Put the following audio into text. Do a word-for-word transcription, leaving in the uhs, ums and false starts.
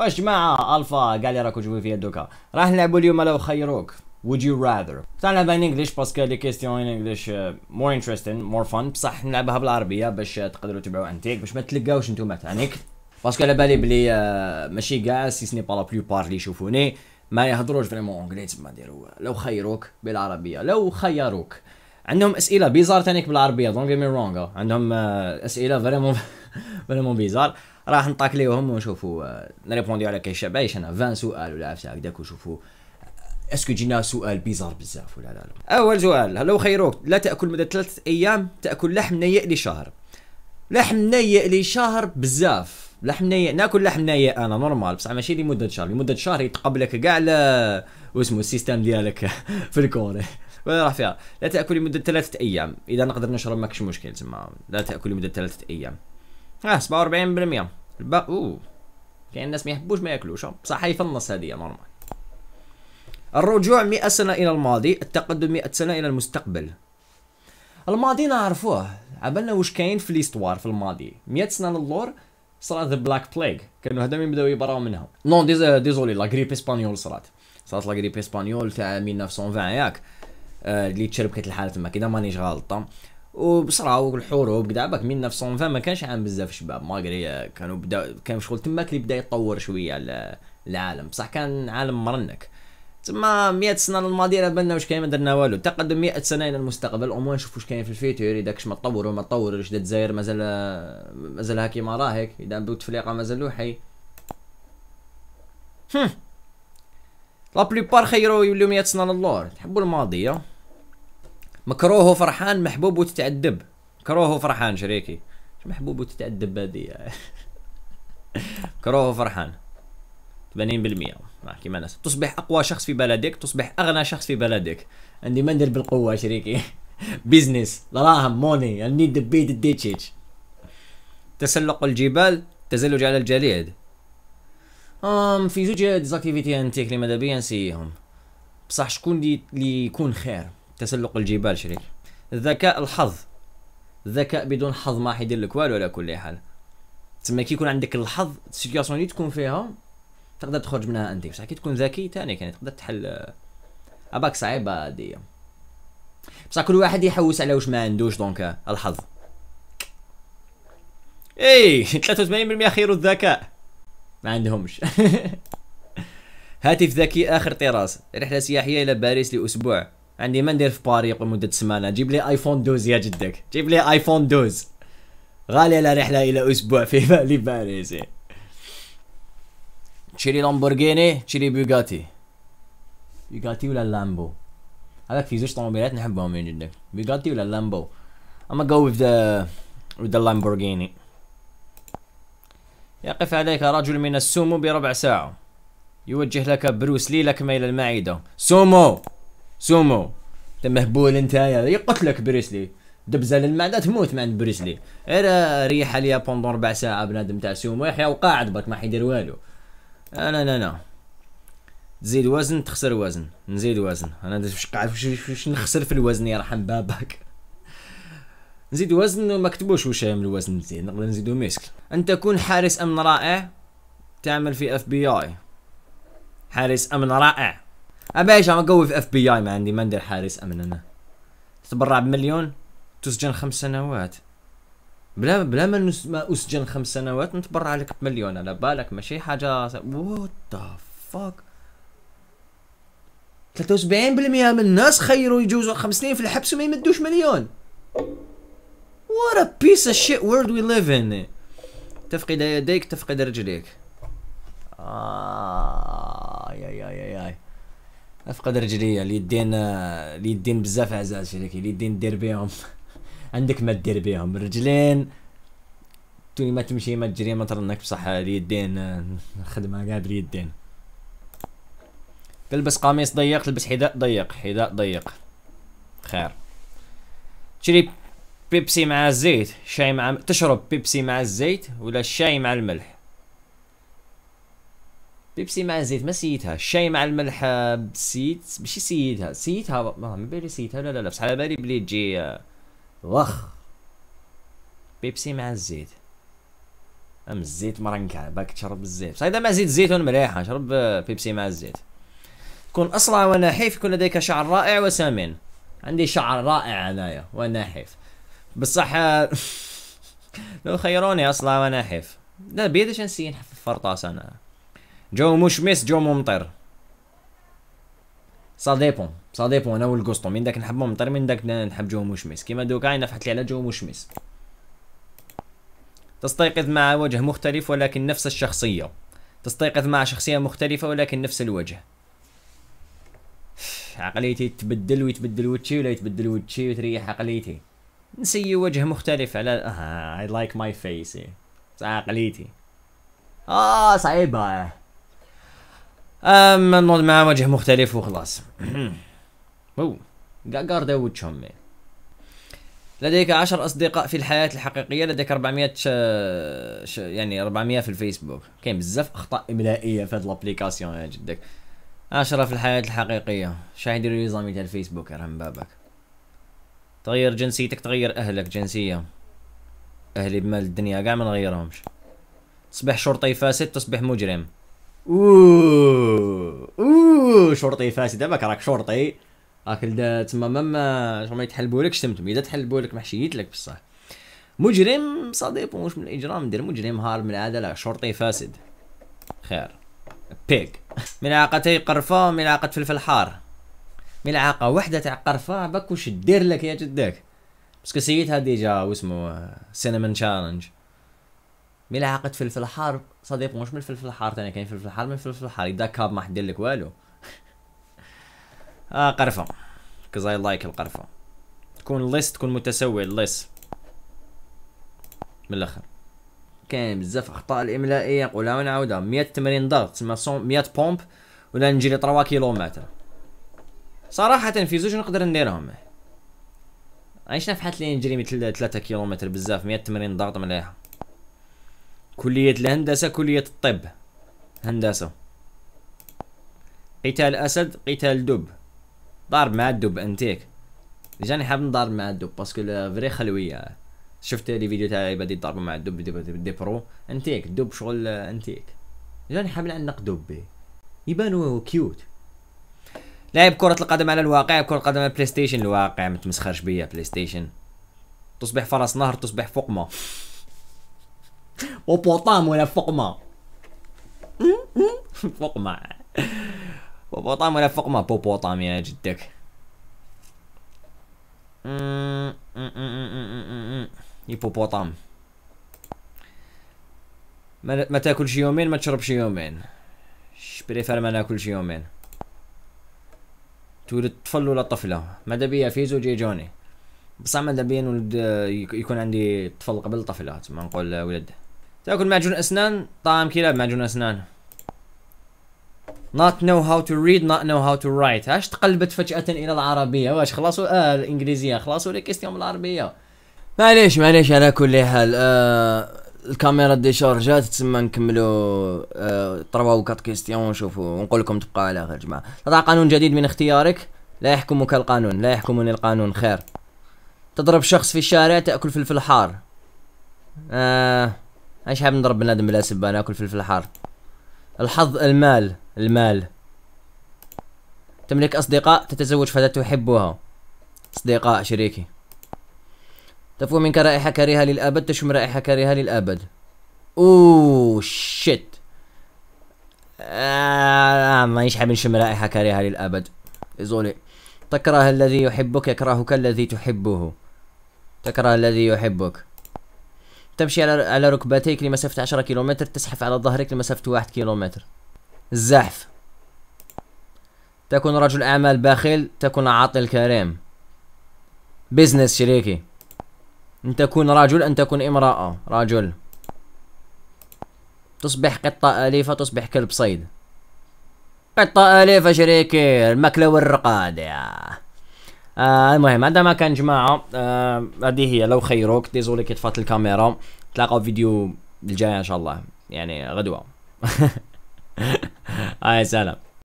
واش جماعه الفا قال لي راكو تجيبوا فيها دوكا. راح نلعبوا اليوم لو خيروك would you rather. نلعبها ان انجلش باسكو لي كيستيون ان انجلش مور انتريستين مور فن، بصح نلعبها بالعربيه باش تقدروا تبعوا انتيك باش ما تلقاوش نتوما تانيك، باسكو على بالي بلي ماشي كاع سي سني با لا بلوبار اللي يشوفوني ما يهضروش فريمون انجلي، تما ديروا لو خيروك بالعربيه لو خيروك. عندهم اسئله بيزار تانيك بالعربيه دونت جيت مي رونغ، عندهم اسئله فريمون فريمون بيزار، راح نطاكليوهم ونشوفوا نريبونديو على كاش بايش انا عشرين سؤال ولا عفسه هكذاك، وشوفوا اسكو جينا سؤال بيزار بزاف ولا لا لا. اول سؤال، لو خيروك لا تاكل مده ثلاثه ايام تاكل لحم نيء لشهر. لحم نيء لشهر بزاف، لحم نيء ناكل لحم نيء انا نورمال، بصح ماشي لمده شهر، لمده شهر يتقبلك كاع ل واسمو السيستم ديالك في الكوري ولا راح فيها. لا تاكل لمده ثلاثه ايام، اذا نقدر نشرب ماكش مشكل، تما لا تاكل لمده ثلاثه ايام. اه سبعة وأربعين بالمية الباقي اوه كاين الناس ما يحبوش ما ياكلوش، بصح هي في النص هذه نورمال. الرجوع مئة سنه الى الماضي، التقدم مئة سنه الى المستقبل. الماضي نعرفوه، عبالنا واش كاين في ليستوار في الماضي. مئة سنه للور صرات ذا بلاك بلاغ، كانوا هذا يبداو يبراو منها. نون ديزولي لا غريب اسبانيول صرات صرات لا غريب اسبانيول تاع ألف وتسعمية وعشرين ياك، آه اللي تشربكت الحاله تما كذا مانيش غالطه، وبصراو الحروب كدا باك ألف وتسعمية وعشرين ما كانش عام بزاف شباب، ماغري كانوا بدا كان شغل تماك اللي بدا يتطور شويه العالم، بصح كان عالم مرنك. تما مئة سنه للماضي بالنا واش كاين ما درنا والو. تقدم مئة سنه الى المستقبل، او نشوف واش كاين في الفيتور، اذا كاش ما تطور وما تطورش، الجزائر مازال مازالها كيما راهيك، اذا بوتفليقه مازالو حي. هم لا بليبار خيروا يوليو مئة سنه للور. تحبوا الماضي؟ مكروه وفرحان محبوب وتتعذب. مكروه وفرحان شريكي، محبوب وتتعذب هذه مكروه وفرحان ثمانين بالمية كيما الناس. تصبح اقوى شخص في بلدك، تصبح اغنى شخص في بلدك. عندي ما ندير بالقوه شريكي بيزنس دراهم موني I need to beat the ditches. تسلق الجبال، تزلج على الجليد. ام في زوج ديزاكتيفيتي انتيك اللي ماذا بيا نسيهم، بصح شكون اللي اللي يكون خير؟ تسلق الجبال شريكي. الذكاء الحظ، الذكاء بدون حظ ما حيدير لك والو على كل حال. تسمى كي يكون عندك الحظ السيتوياسيون اللي تكون فيها تقدر تخرج منها انت، بصح كي تكون ذكي تاني يعني تقدر تحل اباك صعيبه هادي، بصح كل واحد يحوس على واش ما عندوش. دونك الحظ اي ثلاثة وثمانين بالمية خير الذكاء ما عندهمش هاتف ذكي اخر طراز، رحله سياحيه الى باريس لاسبوع. عندي ما ندير في باريس لمده سمانه، جيب لي ايفون اثناشر يا جدك، جيب لي ايفون اثناشر غالي على رحله الى اسبوع في لباريس. تشري لامبورغيني تشري بوغاتي. بوغاتي ولا لامبو؟ هذاك في زوج طوموبيلات نحبهم من جدا، بوغاتي ولا لامبو. اما جو with the with the Lamborghini. يقف عليك رجل من السومو بربع ساعة، يوجه لك بروس لي لكمة إلى المعدة. سومو سومو انت مهبول انت، يقتلك بروس لي، دبزه للمعده تموت مع بروس لي. انا ريح عليا بوندون ربع ساعه بنادم تاع سومو يا اخي وقاعد برك ما حيدير والو. انا لا لا تزيد وزن تخسر وزن، نزيد وزن انا واش قاعد واش نخسر في الوزن يرحم باباك. نزيد وزن وما كتبوش واش من الوزن نزيد، نقدر نزيدو مسك. ان تكون حارس امن رائع، تعمل في اف بي اي. حارس امن رائع ابايش انا قوي في اف بي اي، ما عندي ما ندير حارس امن. انا تتبرع بمليون تسجن خمس سنوات، بلا بلا ما, نس... ما اسجن خمس سنوات نتبرع لك بمليون. على بالك ماشي حاجه وات ذا فاك. ثلاثة وسبعين بالمية من الناس خيروا يجوزوا خمس سنين في الحبس وما يمدوش مليون. what a piece of shit world we live in. تفقد يديك تفقد رجليك. آه يا يا يا يا افقد رجليا. اليدين اليدين بزاف عزاز شريكي، اليدين دير بيهم عندك ما دير بيهم. الرجلين توني ما تمشي ما تجري ما ترنك، بصح اليدين الخدمه كاع باليدين. تلبس قميص ضيق، تلبس حذاء ضيق، حذاء ضيق خير. تشري بيبسي مع الزيت، شاي مع تشرب بيبسي مع الزيت ولا الشاي مع الملح؟ بيبسي مع الزيت ما سيتها، الشاي مع الملح سيت ماشي سيتها، سيتها ما بالي سيتها لا لا لا، بصح على بالي بلي تجي وخ. بيبسي مع الزيت ام الزيت مرنكع باك تشرب الزيت، بصح اذا مع زيت الزيتون مليحه، شرب بيبسي مع الزيت. كن اسرع ونحيف، يكون لديك شعر رائع وسمين. عندي شعر رائع انايا ونحيف بصح. لو خيروني اصلع ونحيف، لا بيدش نسي نحف فرطاس انا. جو مشمس جو ممطر، سا ديبون سا ديبون انا والقسطو، من داك نحب ممطر من داك نحب جو مشمس. كيما دوكا نفحت لي على جو مشمس. تستيقظ مع وجه مختلف ولكن نفس الشخصية. تستيقظ مع شخصية مختلفة ولكن نفس الوجه. عقليتي تبدل ويتبدل وجهي ولا يتبدل وجهي وتريح عقليتي. نسي وجه مختلف على اه I like my face. عقليتي اه صعيبة. اما نوض مع وجه مختلف وخلاص. او قاردة وجههم. لديك عشر أصدقاء في الحياة الحقيقية، لديك أربعمية ش... ش... يعني أربعمية في الفيسبوك. كاين بزاف أخطاء إملائية في هاد لابليكاسيون يا جدك. عشرة في الحياة الحقيقية، شا يديروا لي زامي تاع الفيسبوك يرحم بابك. تغير جنسيتك، تغير أهلك جنسية. أهلي بمال الدنيا كاع ما نغيرهمش. تصبح شرطي فاسد، تصبح مجرم. اوه اوه شرطي فاسد، دابا راك شرطي راك تما ماما شغل ما يتحلبولكش تمتم، اذا تحلبولك محشيت لك بصح. مجرم صديق واش من الاجرام ندير مجرم هارب من العداله، شرطي فاسد خير. بيك ملعقتي قرفه، ملعقه فلفل حار. ملعقه وحده تاع قرفه باك واش دير لك يا جدك، باسكو سيتها ديجا واسمو سينمون تشالنج. ملعقه فلفل حار صديق واش من الفلفل الحار ثاني، كاين فلفل حار من الفلفل الحار اذا كاب ما حدير لك والو. اه قرفه كز اي لايك القرفه. تكون ليس، تكون متسوي ليس من الاخر. كاين بزاف اخطاء الاملائيه نقولها ونعاودها. مية تمرين ضغط تسمى مية بومب ولا نجري ثلاثة كيلومتر. صراحه في زوج نقدر نديرهم. عايش نفحت لي نجري مثل ثلاثة كيلومتر بزاف. مية تمرين ضغط مليحه. كليه الهندسه، كليه الطب، هندسه. قتال اسد، قتال دب. ضارب مع الدب انتيك. جاني حاب نضارب مع الدب باسكو فري خلويه. شفت لي فيديو تاع عبادي يضربوا مع الدب دي, دي, دي برو انتيك. الدب شغل انتيك. جاني حاب نعنق دب يبانوا كيوت. لعب كرة القدم على الواقع، كرة القدم على البلاي ستيشن. الواقع ما تمسخرش بيا بلاي ستيشن. تصبح فرس نهر، تصبح فقمة. وبوطام ولا فقمة. فقمة بوبوطام ولا فقمة. بوبوطام يا جدك. هيبوبوطام. ما, ما تاكلش يومين ما تشربش يومين. بريفير ما ناكلش يومين. تولد طفل ولا طفلة، ماذا بيا في زوج يجوني بصح ماذا بيا نولد يكون عندي طفل قبل طفلة تما نقول ولد. تاكل معجون اسنان، طعام كلاب معجون اسنان. not know how to read not know how to write. عاش تقلبت فجأة إلى العربية؟ واش خلاصوا آه الإنجليزية خلاصوا لي كيستيون بالعربية. معليش معليش على كل حال. آه الكاميرا دي شارجات تسمى نكملوا آه تروا وكات كيستيون ونشوفوا ونقول لكم تبقى على خير جماعة. تضع قانون جديد من اختيارك، لا يحكمك القانون، لا يحكمني القانون خير. تضرب شخص في الشارع، تأكل فلفل حار. آه عايش حاب نضرب بنادم بلا سبة، ناكل فلفل حار. الحظ، المال، المال. تملك أصدقاء، تتزوج فتاة تحبها. أصدقاء شريكي. تفو منك رائحة كريهة للأبد، تشم رائحة كريهة للأبد. أوه شيت. آه مانيش حاب نشم رائحة كريهة للأبد. إزولي. تكره الذي يحبك، يكرهك الذي تحبه. تكره الذي يحبك. تمشي على على ركبتيك لمسافة عشرة كيلومتر، تزحف على ظهرك لمسافة واحد كيلومتر. الزحف. تكون رجل أعمال بخيل، تكون عاطل كريم. بيزنس شريكي. أن تكون رجل، أن تكون امرأة. رجل. تصبح قطة أليفة، تصبح كلب صيد. قطة أليفة شريكي، الماكلة والرقاد يا. آه المهم هذا ما كان جماعة. آه هذه هي لو خيروك. ديزولي كي طفات الكاميرا. تلاقوا فيديو الجاي ان شاء الله يعني غدوة. هاي سلام.